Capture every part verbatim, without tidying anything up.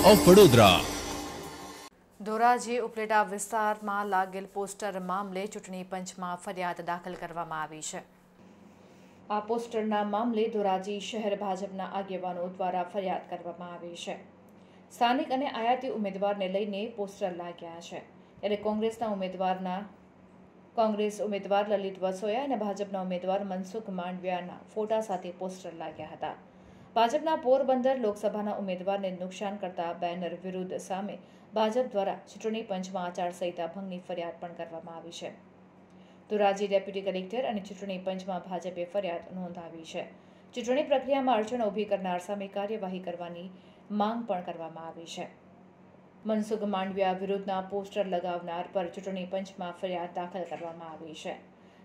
Of Vadodara. Dhoraji Upleta વિસ્તારમાં લાગેલ poster મામલે ચૂંટણી પંચમાં ફરિયાદ દાખલ કરવામાં આવી છે. આ પોસ્ટરના મામલે ધોરાજી શહેર ભાજપના આગેવાનો દ્વારા ફરિયાદ કરવામાં આવી છે. સ્થાનિક અને આયાતી ઉમેદવારને લઈને પોસ્ટર લાગ્યા છે, ત્યારે કોંગ્રેસના ઉમેદવારના કોંગ્રેસ ઉમેદવાર લલિત વસોયા અને ભાજપના ઉમેદવાર મનસુખ માંડવિયાના ફોટા સાથે પોસ્ટર લાગ્યા હતા. ભાજપના પોરબંદર લોકસભાના ઉમેદવારને નુકસાન કરતા બેનર વિરુદ્ધ સામે ભાજપ દ્વારા ચૂંટણી પંચમાં આચારસંહિતા ભંગની ફરિયાદ પણ કરવામાં આવી છે. ધોરાજી ડેપ્યુટી કલેક્ટર અને ચૂંટણી પંચમાં ભાજપે ફરિયાદ નોંધાવી છે. ચૂંટણી પ્રક્રિયામાં અડચણો ઊભી કરનાર સામે કાર્યવાહી કરવાની માંગ પણ કરવામાં આવી છે. મનસુખ માંડવિયા વિરુદ્ધના પોસ્ટર લગાવનાર પર ચૂંટણી પંચમાં ફરિયાદ દાખલ કરવામાં આવી છે.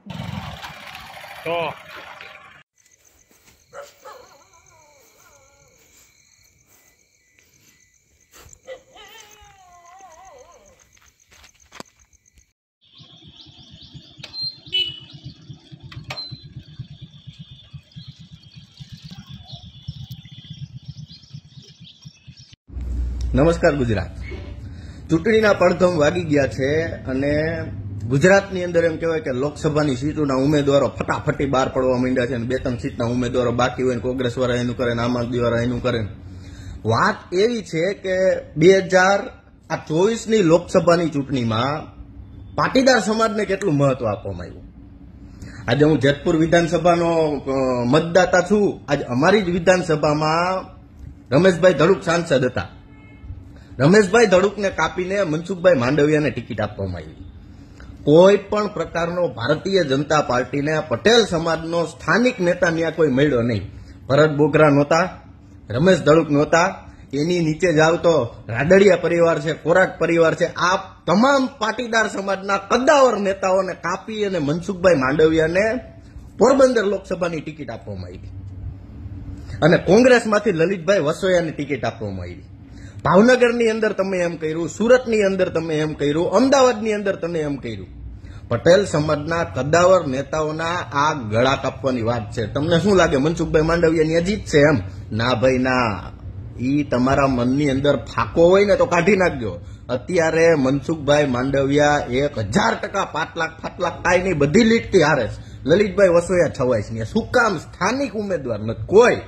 નમસ્કાર ગુજરાત. ચૂંટણીના પડઘમ વાગી ગયા છે અને ગુજરાતની અંદર એમ કહેવાય કે લોકસભાની સીટોના ઉમેદવારો ફટાફટી બહાર પડવા માંડ્યા છે અને બે ત્રણ સીટના ઉમેદવારો બાકી હોય, કોંગ્રેસ વાળા એનું કરે, આમ આદમી વાળા એનું કરે. વાત એવી છે કે બે હજાર આ ચોવીસની લોકસભાની ચૂંટણીમાં પાટીદાર સમાજને કેટલું મહત્વ આપવામાં આવ્યું. આજે હું જેતપુર વિધાનસભાનો મતદાતા છું. આજે અમારી જ વિધાનસભામાં રમેશભાઈ ધડુક સાંસદ હતા. રમેશભાઈ ધડુકને કાપીને મનસુખભાઈ માંડવિયાને ટિકિટ આપવામાં આવી. કોઈ પણ પ્રકારનો ભારતીય જનતા પાર્ટીને પટેલ સમાજનો સ્થાનિક નેતા ત્યાં કોઈ મળ્યો નહીં. ભરત બોગરા નહોતા, રમેશ ધડુક નહોતા, એની નીચે જાવ તો રાદડિયા પરિવાર છે, કોરાટ પરિવાર છે. આ તમામ પાટીદાર સમાજના કદ્દાવર નેતાઓને કાપી અને મનસુખભાઈ માંડવિયાને પોરબંદર લોકસભાની ટિકિટ આપવામાં આવી અને કોંગ્રેસમાંથી લલિતભાઈ વસોયાની ટિકિટ આપવામાં આવી. ભાવનગરની અંદર તમે એમ કર્યું, સુરતની અંદર તમે એમ કર્યું, અમદાવાદની અંદર તમે એમ કર્યું. પટેલ સમાજના કદ્દાવર નેતાઓના આ ગળા કાપવાની વાત છે. તમને શું લાગે મનસુખભાઈ માંડવિયાની અજીત છે એમ? ના ભાઈ ના. ઈ તમારા મનની અંદર ફાકો હોય ને તો કાઢી નાખજો. અત્યારે મનસુખભાઈ માંડવિયા એક હજાર ટકા પાંચ લાખ પાંચ લાખ કાંઈ નહીં, બધી લીટથી હારે છે. લલિતભાઈ વસોયા છવાય છે. શું કામ? સ્થાનિક ઉમેદવાર નથી કોઈ.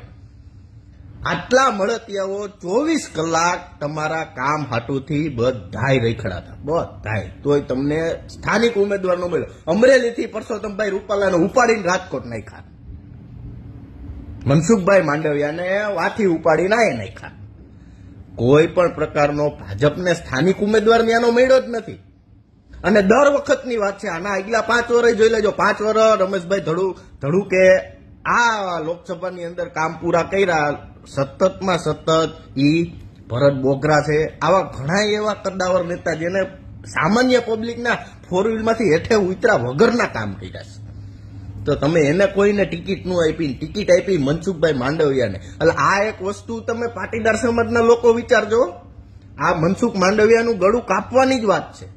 આટલા મળતિયાઓ ચોવીસ કલાક તમારા કામ હાટુથી બધાય રેખડાતા, બધાય. તોય તમને સ્થાનિક ઉમેદવાર નો મળ્યો. અમરેલીથી પરસોત્તમભાઈ રૂપાલાને ઉપાડીને રાજકોટ નાખ્યા. મનસુખભાઈ માંડવિયાને વાથી ઉપાડીને આય નાખ્યા. કોઈ પણ પ્રકારનો ભાજપને સ્થાનિક ઉમેદવાર ત્યાંનો મળ્યો જ નથી. અને દર વખતની વાત છે. આના આગલા પાંચ વર્ષ જોઈ લેજો. પાંચ વર્ષ રમેશભાઈ ધડુ ધડુકે આ લોકસભાની અંદર કામ પૂરા કર્યા. સતતમાં સતત ઈ ભરત બોગરા છે, આવા ઘણા એવા કદ્દાવર નેતા જેને સામાન્ય પબ્લિકના ફોર વ્હીલમાંથી હેઠે ઉતરા વગરના કામ કર્યા છે. તો તમે એને કોઈને ટિકિટ નું આપી, ટિકિટ આપી મનસુખભાઈ માંડવિયાને. એટલે આ એક વસ્તુ તમે પાટીદાર સમાજના લોકો વિચારજો. આ મનસુખ માંડવિયાનું ગળું કાપવાની જ વાત છે.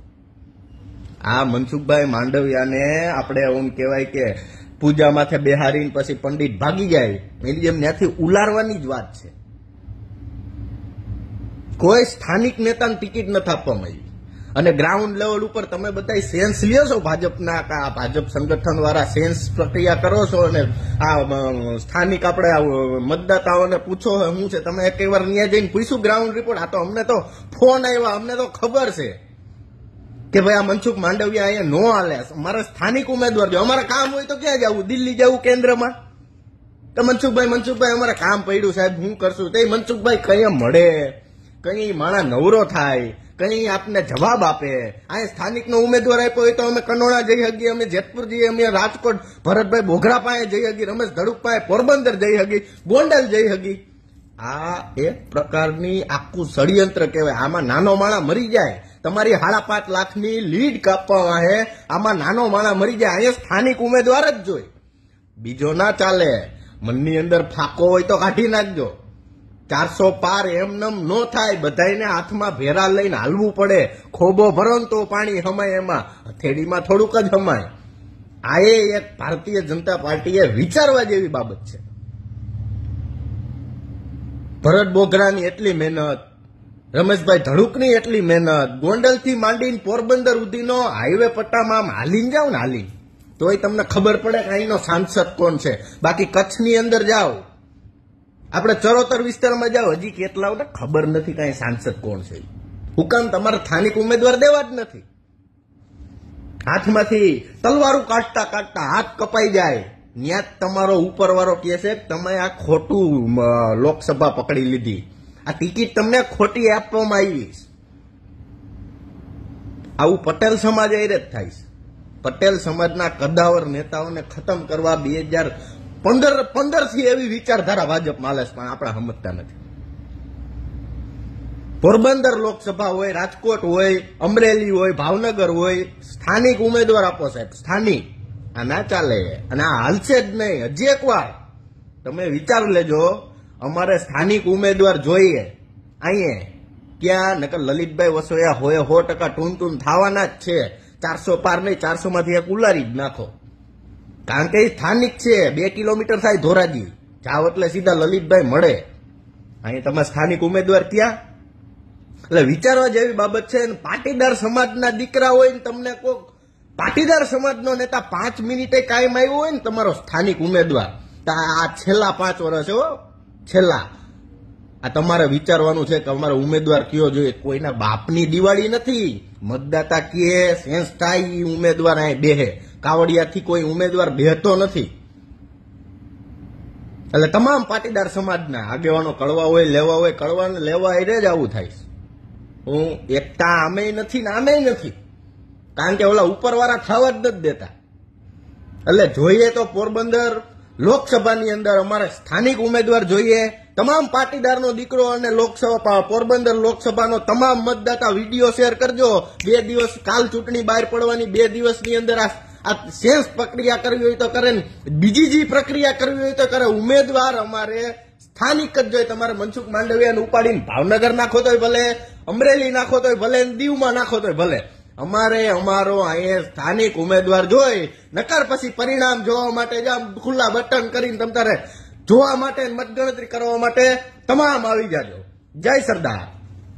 આ મનસુખભાઈ માંડવિયાને આપણે એમ કહેવાય કે પૂજા માથે બેહારીને પછી પંડિત ભાગી જાય એની જેમ ત્યાંથી ઉલારવાની જ વાત છે. કોઈ સ્થાનિક નેતાને ટિકિટ નથી આપવામાં આવી. અને ગ્રાઉન્ડ લેવલ ઉપર તમે બધા સેન્સ લ્યો છો, ભાજપના ભાજપ સંગઠન વાળા સેન્સ પ્રક્રિયા કરો છો અને આ સ્થાનિક આપણે મતદાતાઓને પૂછો શું છે. તમે એક વાર ત્યાં જઈને પૂછ્યું ગ્રાઉન્ડ રિપોર્ટ? આ તો અમને તો ફોન આવ્યા, અમને તો ખબર છે કે ભાઈ આ મનસુખ માંડવિયા અહીંયા નો હાલે. અમારે સ્થાનિક ઉમેદવાર જો અમારે કામ હોય તો ક્યાં જવું? દિલ્હી જવું કેન્દ્રમાં? તો મનસુખભાઈ મનસુખભાઈ અમારે કામ પડ્યું સાહેબ, હું કરશું? તો મનસુખભાઈ કઈ મળે, કઈ માણા નવરો થાય, કઈ આપને જવાબ આપે. અહીંયા સ્થાનિક નો ઉમેદવાર આપ્યો હોય તો અમે કનોડા જઈ શકીએ, અમે જેતપુર જઈએ, અમે રાજકોટ ભરતભાઈ બોગરા પાસે જઈ શકીએ, રમેશ ધડુક પાસે પોરબંદર જઈ શકીએ, ગોંડલ જઈ શકીએ. આ એક પ્રકારની આખું ષડયંત્ર કહેવાય. આમાં નાનો માણા મરી જાય. તમારી સાડા પાંચ લાખની લીડ કાપવામાં આવે, આમાં નાનો માણા મરી જાય. અહીંયા સ્થાનિક ઉમેદવાર જ જોઈ, બીજો ના ચાલે. મનની અંદર ફાકો હોય તો કાઢી નાખજો. ચારસો પાર એમનેમ નો થાય. બધાને હાથમાં ભેરા લઈને હાલવું પડે. ખોબો ભરો તો પાણી હમાય, એમાં હથેળીમાં થોડુંક જ હમાય. આ એક ભારતીય જનતા પાર્ટીએ વિચારવા જેવી બાબત છે. ભરત બોગરાની એટલી મહેનત, રમેશભાઈ ધડુકની એટલી મહેનત, ગોંડલ થી માંડીને પોરબંદર સુધીનો હાઈવે પટ્ટામાં આમ હાલીને જાવ ને હાલી તોય તમને ખબર પડે કે અહીંનો સાંસદ કોણ છે. બાકી કચ્છની અંદર જાઓ, આપણે ચરોતર વિસ્તારમાં જાઓ, હજી કેટલાઓને ખબર નથી કઈ સાંસદ કોણ છે. હુકામ તમારે સ્થાનિક ઉમેદવાર દેવા જ નથી. હાથમાંથી તલવારું કાઢતા કાઢતા હાથ કપાઈ જાય, ત્યાં તમારો ઉપરવાળો કહે છે તમે આ ખોટું લોકસભા પકડી લીધી, આ ટિકિટ તમને ખોટી આપવામાં આવી. આવું પટેલ સમાજ એ જ થાય છે. પટેલ સમાજના કદાવર નેતાઓને ખતમ કરવા બે હજાર પંદર પંદર થી એવી વિચારધારા ભાજપ માલે છે, પણ આપણે સમજતા નથી. પોરબંદર લોકસભા હોય, રાજકોટ હોય, અમરેલી હોય, ભાવનગર હોય, સ્થાનિક ઉમેદવાર આપો સાહેબ, સ્થાનિક. આ ના ચાલે અને આ હાલશે જ નહીં. હજી એક વાર તમે વિચાર લેજો, અમારે સ્થાનિક ઉમેદવાર જોઈએ અહીંયા ક્યાં, નકર લલિતભાઈ વસોયા હોય સો ટકા ટૂન ટૂન થવાના જ છે. ચારસો પાર નહીં, ચારસો માંથી એક ઉલારી જ નાખો, કારણ કે એ સ્થાનિક છે. બે કિલોમીટર થાય ધોરાજી જાવ એટલે સીધા લલિતભાઈ મળે. અહીંયા તમે સ્થાનિક ઉમેદવાર ક્યાં? એટલે વિચારવા જેવી બાબત છે. પાટીદાર સમાજના દીકરા હોય ને તમને કોઈ પાટીદાર સમાજનો નેતા પાંચ મિનિટે કાયમ આવ્યો હોય ને તમારો સ્થાનિક ઉમેદવાર, આ છેલ્લા પાંચ વર્ષ હો છેલ્લા, આ તમારે વિચારવાનું છે કે અમારે ઉમેદવાર કયો જોઈએ. કોઈના બાપની દિવાળી નથી. મતદાતા કે સેન્સ થાય ઉમેદવાર અહીં બેહે, કાવડિયાથી કોઈ ઉમેદવાર બેહતો નથી. એટલે તમામ પાટીદાર સમાજના આગેવાનો કડવા હોય લેવા હોય, કડવા લેવા એ જ આવું થાય. હું એકતા આમે નથી ને આમે નથી, કારણ કે ઓલા ઉપરવાળા થવા જ નથી દેતા. એટલે જોઈએ તો પોરબંદર લોકસભાની અંદર અમારે સ્થાનિક ઉમેદવાર જોઈએ. તમામ પાટીદારનો દીકરો અને લોકસભા પોરબંદર લોકસભાનો તમામ મતદાતા વિડીયો શેર કરજો. બે દિવસ કાલ ચૂંટણી બહાર પડવાની, બે દિવસની અંદર આ સેન્સ પ્રક્રિયા કરવી હોય તો કરે, બીજી જે પ્રક્રિયા કરવી હોય તો કરે. ઉમેદવાર અમારે સ્થાનિક જ જોઈએ. તમારે મનસુખ માંડવિયાને ઉપાડીને ભાવનગર નાખો તોય ભલે, અમરેલી નાખો તોય ભલે, દીવમાં નાખો તોય ભલે. અમારે અમારો અહીંયા સ્થાનિક ઉમેદવાર જોઈ, નકર પછી પરિણામ જોવા માટે જ ખુલ્લા બટન કરીને તમ તારે જોવા માટે મતગણતરી કરવા માટે તમામ આવી જાજો. જય સરદાર.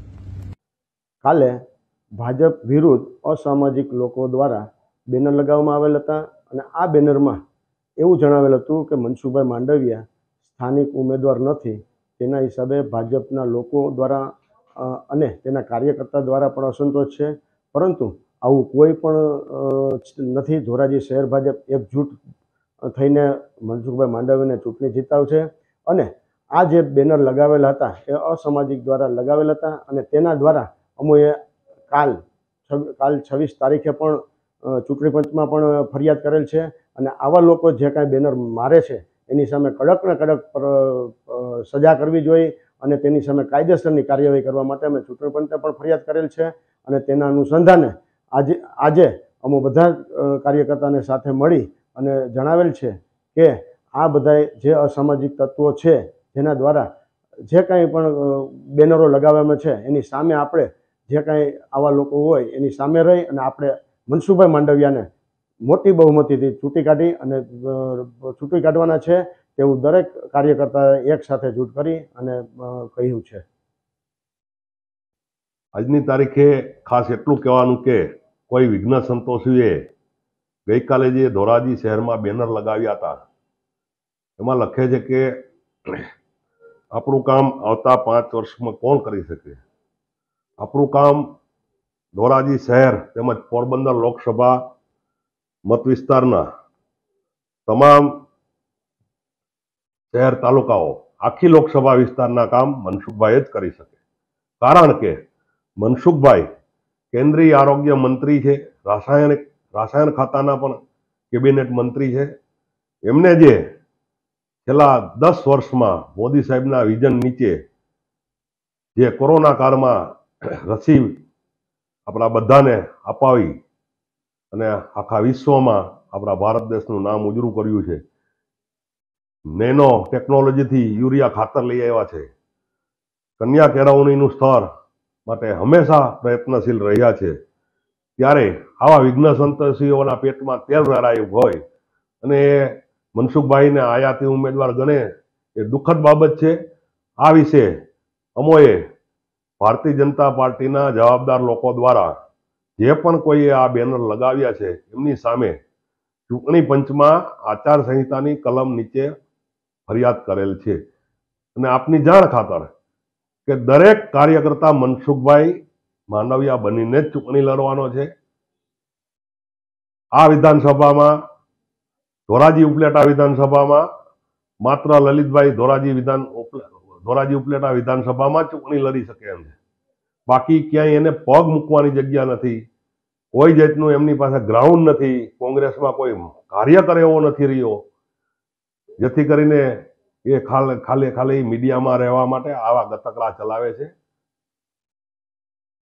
કાલે ભાજપ વિરુદ્ધ અસામાજિક લોકો દ્વારા બેનર લગાવવામાં આવેલ હતા અને આ બેનરમાં એવું જણાવેલ હતું કે મનસુખભાઈ માંડવિયા સ્થાનિક ઉમેદવાર નથી. તેના હિસાબે ભાજપના લોકો દ્વારા અને તેના કાર્યકર્તા દ્વારા પણ અસંતોષ છે, પરંતુ આવું કોઈ પણ નથી. ધોરાજી શહેર ભાજપ એકજૂટ થઈને મનસુખભાઈ માંડવિયાને ચૂંટણી જીતાવશે અને આ જે બેનર લગાવેલા હતા એ અસામાજિક દ્વારા લગાવેલા હતા અને તેના દ્વારા અમોએ કાલ કાલ છવ્વીસ તારીખે પણ ચૂંટણી પંચમાં પણ ફરિયાદ કરેલ છે અને આવા લોકો જે કાંઈ બેનર મારે છે એની સામે કડક ને કડક સજા કરવી જોઈએ અને તેની સામે કાયદેસરની કાર્યવાહી કરવા માટે અમે ચૂંટણી પંચને પણ ફરિયાદ કરેલ છે અને તેના અનુસંધાને આજે આજે અમે બધા કાર્યકર્તાને સાથે મળી અને જણાવેલ છે કે આ બધા જે અસામાજિક તત્વો છે જેના દ્વારા જે કાંઈ પણ બેનરો લગાવવામાં છે એની સામે આપણે જે કાંઈ આવા લોકો હોય એની સામે રહી અને આપણે મનસુખભાઈ માંડવિયાને મોટી બહુમતીથી ચૂંટી કાઢી અને ચૂંટી કાઢવાના છે તેવું દરેક કાર્યકર્તાએ એક સાથે જૂથ કરી અને કહ્યું છે. આજની તારીખે ખાસ એટલું કહેવાનું કે કોઈ વિઘ્ન સંતોષીએ ગઈકાલે જે ધોરાજી શહેરમાં બેનર લગાવ્યા હતા એમાં લખે છે કે આપણું કામ આવતા પાંચ વર્ષમાં કોણ કરી શકે. આપણું કામ ધોરાજી શહેર તેમજ પોરબંદર લોકસભા મત વિસ્તારના તમામ શહેર તાલુકાઓ આખી લોકસભા વિસ્તારના કામ મનસુખભાઈ જ કરી શકે. કારણ કે મનસુખભાઈ કેન્દ્રીય આરોગ્ય મંત્રી છે, રાસાયણિક રાસાયણ ખાતાના પણ કેબિનેટ મંત્રી છે. એમને જે છેલ્લા દસ વર્ષમાં મોદી સાહેબના વિઝન નીચે જે કોરોના કાળમાં રસી આપણા બધાને અપાવી અને આખા વિશ્વમાં આપણા ભારત દેશનું નામ ઉજળું કર્યું છે. નેનો ટેકનોલોજીથી યુરિયા ખાતર લઈ આવ્યા છે. કન્યા કેળવણીનું સ્તર માટે હંમેશા પ્રયત્નશીલ રહ્યા છે. ત્યારે આવા વિઘ્ન સંતોષીઓના પેટમાં તેલ રેડાયું હોય અને મનસુખભાઈને આયાતી ઉમેદવાર ગણે એ દુઃખદ બાબત છે. આ વિશે અમોએ ભારતીય જનતા પાર્ટીના જવાબદાર લોકો દ્વારા જે પણ કોઈએ આ બેનર લગાવ્યા છે એમની સામે ચૂંટણી પંચમાં આચારસંહિતાની કલમ નીચે ફરિયાદ કરેલ છે. અને આપની જાણ ખાતર કે દરેક કાર્યકર્તા મનસુખભાઈ માંડવિયા બનીને જ ચૂંટણી લડવાનો છે. આ વિધાનસભામાં ધોરાજી ઉપલેટા વિધાનસભામાં માત્ર લલિતભાઈ ધોરાજી વિધાન ધોરાજી ઉપલેટા વિધાનસભામાં ચૂંટણી લડી શકે એમ છે. બાકી ક્યાંય એને પગ મૂકવાની જગ્યા નથી. કોઈ જાતનું એમની પાસે ગ્રાઉન્ડ નથી. કોંગ્રેસમાં કોઈ કાર્યકર એવો નથી રહ્યો જેથી કરીને એ ખાલી ખાલી મીડિયામાં રહેવા માટે આવા ગતકડા ચલાવે છે.